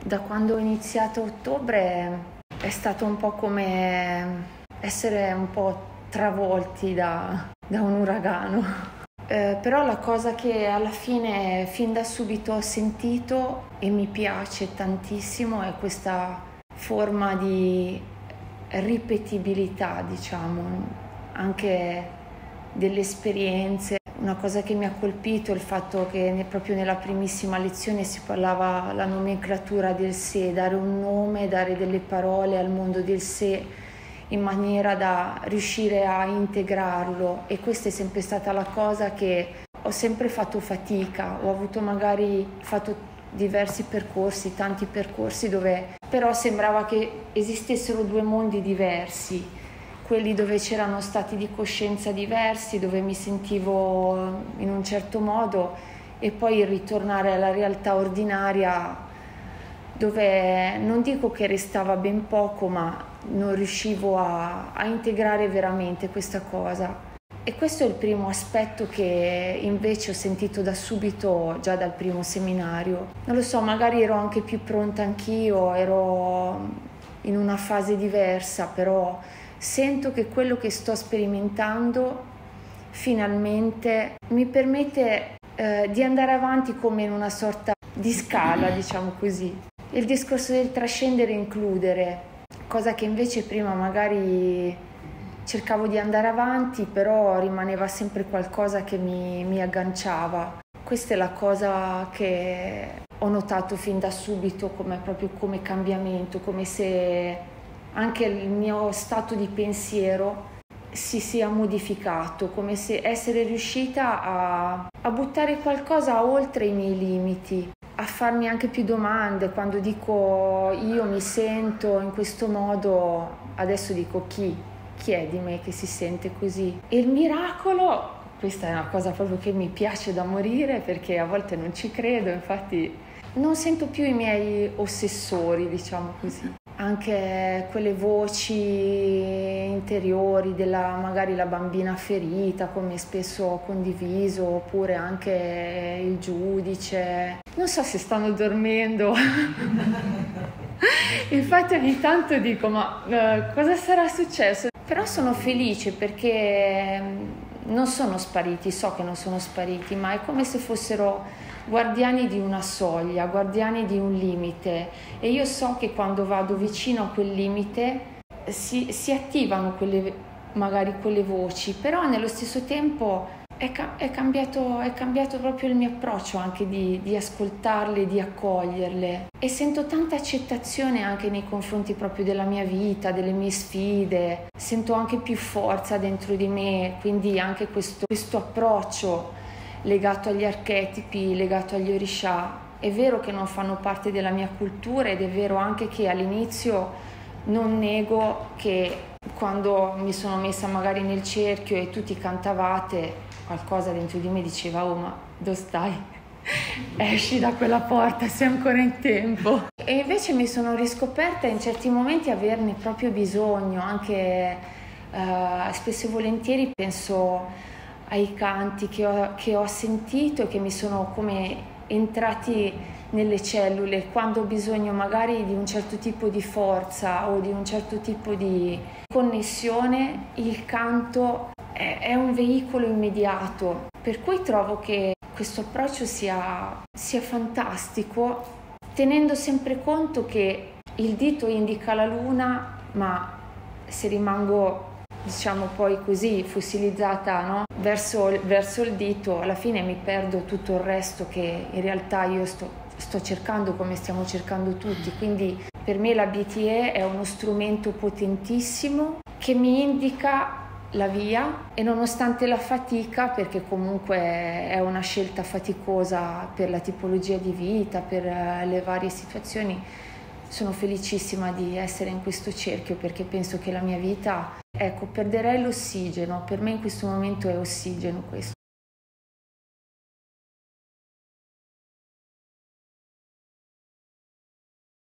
Da quando ho iniziato a ottobre è stato un po' come essere un po' travolti da un uragano. Però la cosa che alla fine fin da subito ho sentito e mi piace tantissimo è questa forma di ripetibilità, diciamo, anche delle esperienze. Una cosa che mi ha colpito è il fatto che proprio nella primissima lezione si parlava la nomenclatura del sé, dare un nome, dare delle parole al mondo del sé in maniera da riuscire a integrarlo, e questa è sempre stata la cosa che ho sempre fatto fatica. Ho avuto magari fatto diversi percorsi, tanti percorsi dove però sembrava che esistessero due mondi diversi, quelli dove c'erano stati di coscienza diversi, dove mi sentivo in un certo modo, e poi ritornare alla realtà ordinaria dove non dico che restava ben poco, ma non riuscivo a integrare veramente questa cosa. E questo è il primo aspetto che invece ho sentito da subito, già dal primo seminario. Non lo so, magari ero anche più pronta anch'io, ero in una fase diversa, però sento che quello che sto sperimentando finalmente mi permette di andare avanti come in una sorta di scala, diciamo così. Il discorso del trascendere e includere, cosa che invece prima magari cercavo di andare avanti, però rimaneva sempre qualcosa che mi agganciava. Questa è la cosa che ho notato fin da subito proprio come cambiamento, come se anche il mio stato di pensiero si sia modificato, come se essere riuscita a buttare qualcosa oltre i miei limiti, a farmi anche più domande. Quando dico io mi sento in questo modo, adesso dico chi è di me che si sente così? E il miracolo, questa è una cosa proprio che mi piace da morire, perché a volte non ci credo, infatti non sento più i miei ossessori, diciamo così. Anche quelle voci interiori della magari la bambina ferita, come spesso ho condiviso, oppure anche il giudice. Non so se stanno dormendo. Infatti ogni tanto dico ma cosa sarà successo? Però sono felice perché non sono spariti, so che non sono spariti, ma è come se fossero guardiani di una soglia, guardiani di un limite, e io so che quando vado vicino a quel limite si attivano magari quelle voci, però nello stesso tempo è cambiato proprio il mio approccio anche di ascoltarle, di accoglierle, e sento tanta accettazione anche nei confronti proprio della mia vita, delle mie sfide, sento anche più forza dentro di me, quindi anche questo approccio legato agli archetipi, legato agli orisha. È vero che non fanno parte della mia cultura, ed è vero anche che all'inizio non nego che quando mi sono messa magari nel cerchio e tutti cantavate, qualcosa dentro di me diceva oh ma dove stai? Esci da quella porta, sei ancora in tempo. E invece mi sono riscoperta in certi momenti averne proprio bisogno, anche spesso e volentieri penso ai canti che ho sentito e che mi sono come entrati nelle cellule, quando ho bisogno magari di un certo tipo di forza o di un certo tipo di connessione. Il canto è un veicolo immediato, per cui trovo che questo approccio sia fantastico, tenendo sempre conto che il dito indica la luna, ma se rimango diciamo poi così fossilizzata, no? verso il dito, alla fine mi perdo tutto il resto che in realtà io sto cercando, come stiamo cercando tutti. Quindi per me la BTE è uno strumento potentissimo che mi indica la via, e nonostante la fatica, perché comunque è una scelta faticosa per la tipologia di vita, per le varie situazioni, sono felicissima di essere in questo cerchio, perché penso che la mia vita, ecco, perderei l'ossigeno. Per me in questo momento è ossigeno questo.